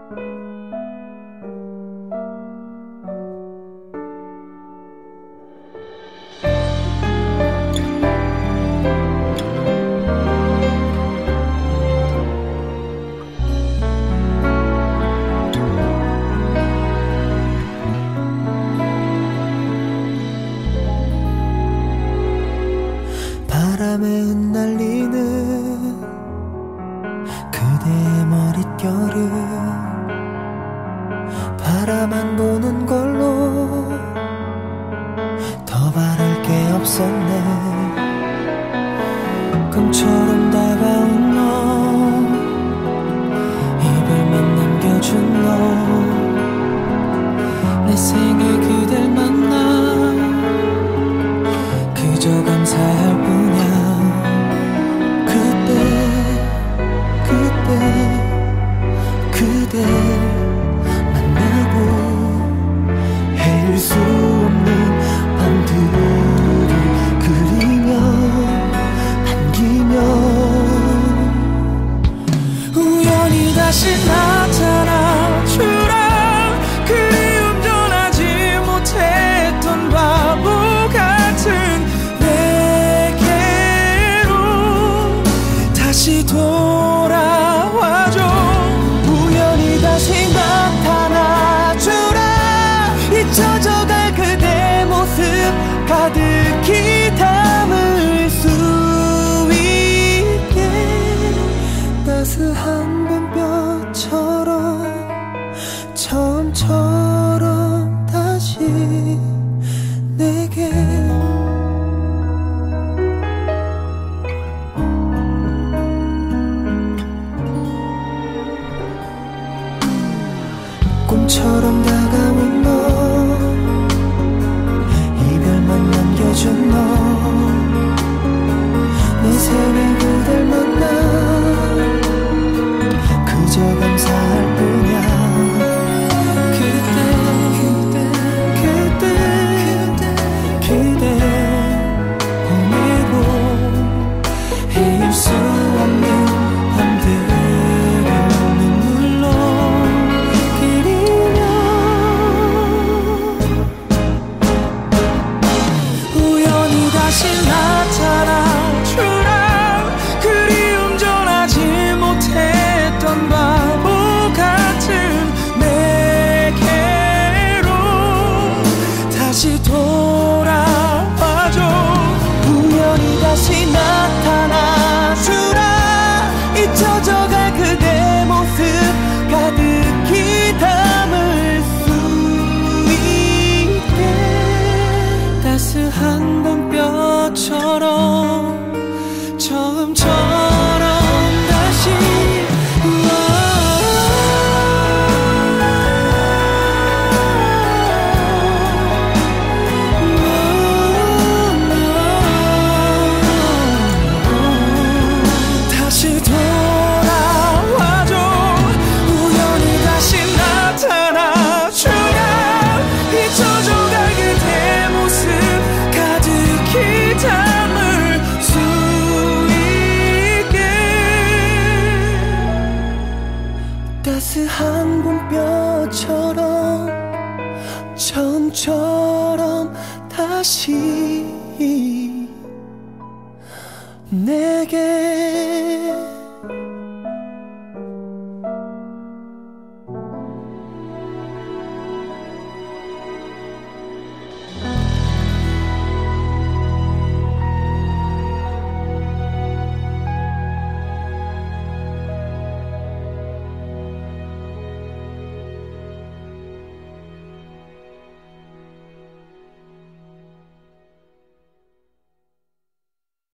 바람에 흩날리는 그대의 머릿결을 바라만 보는 걸로 더 바랄 게 없었네. 꿈처럼 다가온 너, 이별만 남겨준 너, 내 생에 그댈 만나 그저 감사할 뿐이야. 그대 만나고 헤일 수 없는 밤들을 그리며 반기며 우연히 다시 나타나 주라. 그리움 전하지 못했던 바보 같은 내게로 다시 돌아와줘. 우연히 다시 나타나주라. 잊혀져갈 그대 모습 가득히 담을 수 있게 따스한 봄볕처럼 처음처럼 다시 내게 꿈처럼 다가온 너, 이별만 남겨준 너, 내 생에 그댈 만나 그저 감사할 뿐이야. 그대 보내고 헤일 수 없는 밤들을 눈물로 다시 나타나주라. 그리움 전하지 못했던 바보 같은 내게로 다시 돌아와줘. 우연히 다시 나타나주라. 잊혀져갈 그대 모습 가득히 담을 수 있게 따스한 봄볕처럼 처음처럼 다시 다시 돌아와줘. 우연히 다시 나타나주라. 잊혀져갈 그대 모습 가득히 담을 수 있게 따스한 봄볕처럼 처음처럼 다시 내게